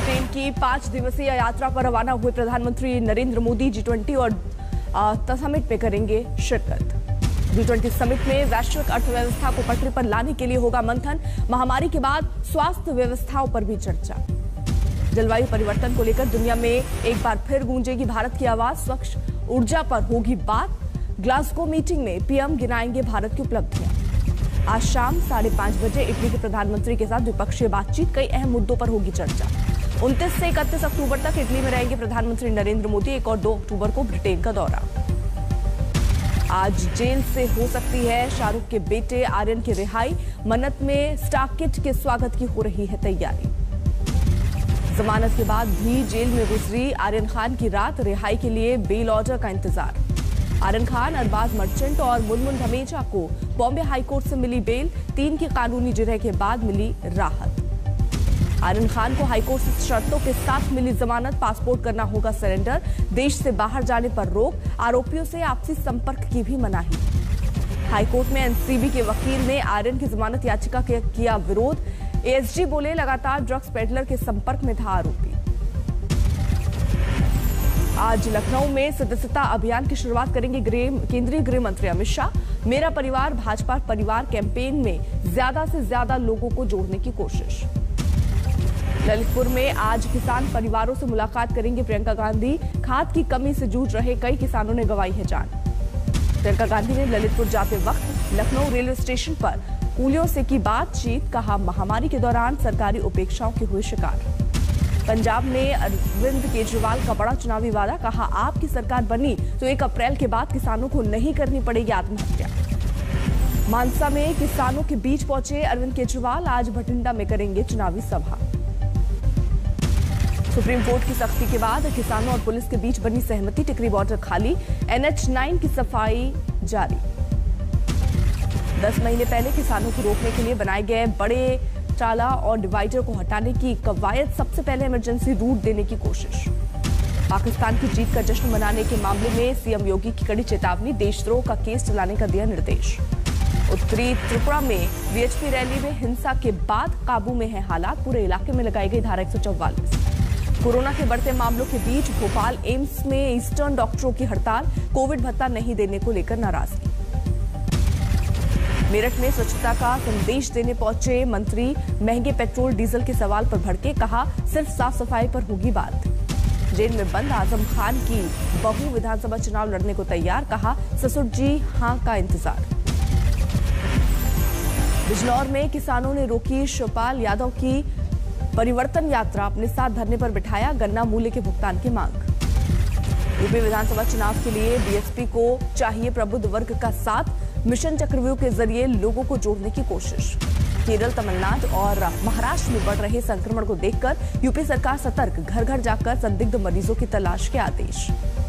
Britain की 5 दिवसीय यात्रा पर रवाना हुए प्रधानमंत्री नरेंद्र मोदी G20 और समिट में करेंगे शिरकत। G20 समिट में वैश्विक अर्थव्यवस्था को पटरी पर लाने के लिए होगा मंथन। महामारी के बाद स्वास्थ्य व्यवस्थाओं पर भी चर्चा। जलवायु परिवर्तन को लेकर दुनिया में एक बार फिर गूंजेगी भारत की आवाज। स्वच्छ ऊर्जा पर होगी बात। ग्लासगो मीटिंग में पीएम गिनाएंगे भारत की उपलब्धियां। आज शाम 5:30 बजे इटली के प्रधानमंत्री के साथ द्विपक्षीय बातचीत, कई अहम मुद्दों पर होगी चर्चा। 29 से 31 अक्टूबर तक इटली में रहेंगे प्रधानमंत्री नरेंद्र मोदी। 1 और 2 अक्टूबर को ब्रिटेन का दौरा। आज जेल से हो सकती है शाहरुख के बेटे आर्यन की रिहाई। मन्नत में स्टार किड के स्वागत की हो रही है तैयारी। जमानत के बाद भी जेल में गुजरी आर्यन खान की रात। रिहाई के लिए बेल ऑर्डर का इंतजार। आर्यन खान, अरबाज मर्चेंट और मुनमुन धमेजा को बॉम्बे हाईकोर्ट से मिली बेल। 3 की कानूनी जिरह के बाद मिली राहत। आर्यन खान को हाईकोर्ट से शर्तों के साथ मिली जमानत। पासपोर्ट करना होगा सरेंडर। देश से बाहर जाने पर रोक। आरोपियों से आपसी संपर्क की भी मनाही। हाईकोर्ट में एनसीबी के वकील ने आर्यन की जमानत याचिका किया विरोध। एएसजी बोले लगातार ड्रग्स पेडलर के संपर्क में था आरोपी। आज लखनऊ में सदस्यता अभियान की शुरुआत करेंगे केंद्रीय गृह मंत्री अमित शाह। मेरा परिवार भाजपा परिवार कैंपेन में ज्यादा से ज्यादा लोगों को जोड़ने की कोशिश। ललितपुर में आज किसान परिवारों से मुलाकात करेंगे प्रियंका गांधी। खाद की कमी से जूझ रहे कई किसानों ने गंवाई है जान। प्रियंका गांधी ने ललितपुर जाते वक्त लखनऊ रेलवे स्टेशन पर कूलियों से की बातचीत। कहा, महामारी के दौरान सरकारी उपेक्षाओं के हुए शिकार। पंजाब में अरविंद केजरीवाल का बड़ा चुनावी वादा। कहा, आपकी सरकार बनी तो 1 अप्रैल के बाद किसानों को नहीं करनी पड़ेगी आत्महत्या। मानसा में किसानों के बीच पहुंचे अरविंद केजरीवाल। आज भटिंडा में करेंगे चुनावी सभा। सुप्रीम कोर्ट की सख्ती के बाद किसानों और पुलिस के बीच बनी सहमति। टिकरी बॉर्डर खाली। NH9 की सफाई जारी। 10 महीने पहले किसानों को रोकने के लिए बनाए गए बड़े टाला और डिवाइडर को हटाने की कवायद। सबसे पहले इमरजेंसी रूट देने की कोशिश। पाकिस्तान की जीत का जश्न मनाने के मामले में सीएम योगी की कड़ी चेतावनी। देशद्रोह का केस चलाने का दिया निर्देश। उत्तरी त्रिपुरा में वीएचपी रैली में हिंसा के बाद काबू में है हालात। पूरे इलाके में लगाई गई धारा 144। कोरोना के बढ़ते मामलों के बीच भोपाल एम्स में ईस्टर्न डॉक्टरों की हड़ताल। कोविड भत्ता नहीं देने को लेकर नाराजगी। मेरठ में स्वच्छता का संदेश देने पहुंचे मंत्री। महंगे पेट्रोल डीजल के सवाल पर भड़के। कहा, सिर्फ साफ सफाई पर होगी बात। जेल में बंद आजम खान की बहू विधानसभा चुनाव लड़ने को तैयार। कहा, ससुर जी हां का इंतजार। बिजनौर में किसानों ने रोकी शिवपाल यादव की परिवर्तन यात्रा। अपने साथ धरने पर बिठाया। गन्ना मूल्य के भुगतान की मांग। यूपी विधानसभा चुनाव के लिए बीएसपी को चाहिए प्रबुद्ध वर्ग का साथ। मिशन चक्रव्यूह के जरिए लोगों को जोड़ने की कोशिश। केरल, तमिलनाडु और महाराष्ट्र में बढ़ रहे संक्रमण को देखकर यूपी सरकार सतर्क। घर घर जाकर संदिग्ध मरीजों की तलाश के आदेश।